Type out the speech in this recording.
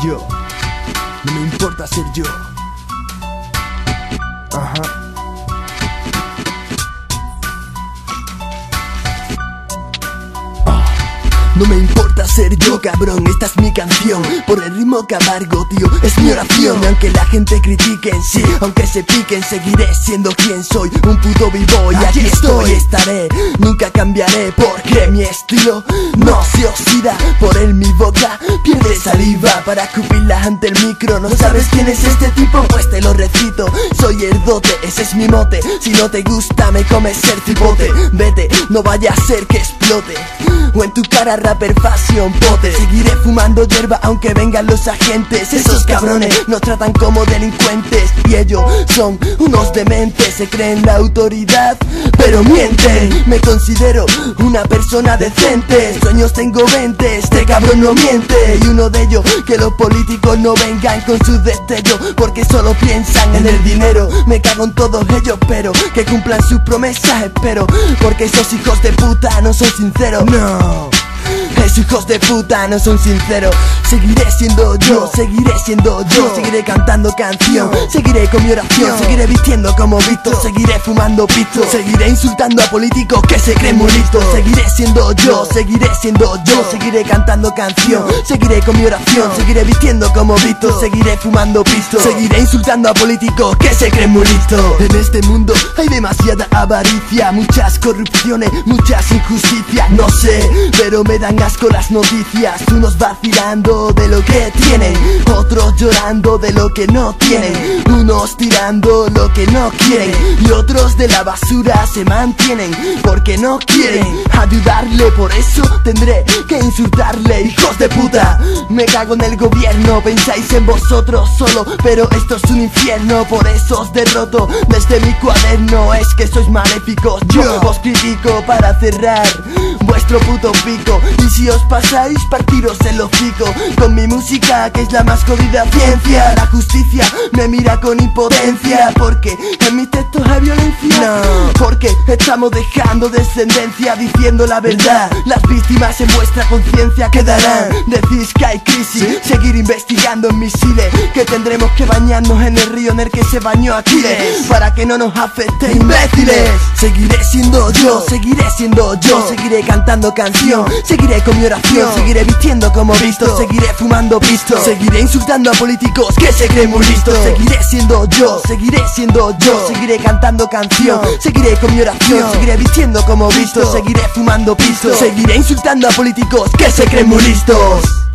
yo. No me importa ser yo. Ajá. No me importa ser yo, cabrón, esta es mi canción. Por el ritmo que amargo, tío, es mi oración. Aunque la gente critique en sí, aunque se piquen, seguiré siendo quien soy, un puto b-boy. Aquí estoy, estaré, nunca cambiaré, porque mi estilo no se oxida. Por él mi boca pierde saliva para escupirla ante el micro. ¿No sabes quién es este tipo? Pues te lo recito. Soy el dote, ese es mi mote. Si no te gusta me comes el cipote. Vete, no vaya a ser que explote. O en tu cara rapper fashion pote. Seguiré fumando hierba aunque vengan los agentes. Esos cabrones nos tratan como delincuentes y ellos son unos dementes. Se creen la autoridad pero mienten. Me considero una persona decente. Sueños tengo 20, este cabrón no miente. Y uno de ellos, que los políticos no vengan con sus destellos, porque solo piensan en el dinero. Me cago en todos ellos, pero que cumplan sus promesas espero, porque esos hijos de puta no son sinceros. No, esos hijos de puta no son sinceros. Seguiré siendo yo, seguiré siendo yo. Seguiré cantando canción, seguiré con mi oración. Seguiré vistiendo como Víctor, seguiré fumando pito. Seguiré insultando a políticos que se creen muy listos. Seguiré siendo yo, seguiré siendo yo. Seguiré cantando canción, seguiré con mi oración. Seguiré vistiendo como Víctor, seguiré fumando pisto. Seguiré insultando a políticos que se creen muy listos. En este mundo hay demasiada avaricia, muchas corrupciones, muchas injusticias. No sé, pero me dan asco las noticias. Unos vacilando de lo que tienen, otros llorando de lo que no tienen. Unos tirando lo que no quieren y otros de la basura se mantienen porque no quieren ayudarle. Por eso tendré que insultarle, hijos de puta. Me cago en el gobierno, pensáis en vosotros solo, pero esto es un infierno. Por eso os derroto desde mi cuaderno. Es que sois maléficos, yo os critico para cerrar vuestro puto pico. Y si os pasáis, partiros el hocico con mi música, que es la más jodida ciencia. La justicia me mira con impotencia, porque en mis textos hay violencia. No, porque estamos dejando descendencia diciendo la verdad. Las víctimas en vuestra conciencia quedarán. Decís que hay crisis, seguir investigando en misiles, que tendremos que bañarnos en el río en el que se bañó Aquiles, para que no nos afecte, imbéciles. Seguiré siendo yo, seguiré siendo yo. Seguiré cantando canción, seguiré con mi oración. Seguiré vistiendo como Víctor, seguiré fumando pisto. Seguiré insultando a políticos que se creen muy listos. Seguiré siendo yo, seguiré siendo yo. Seguiré cantando canción, seguiré con mi oración. Seguiré vistiendo como Víctor, seguiré fumando pisto. Seguiré insultando a políticos que se creen muy listos.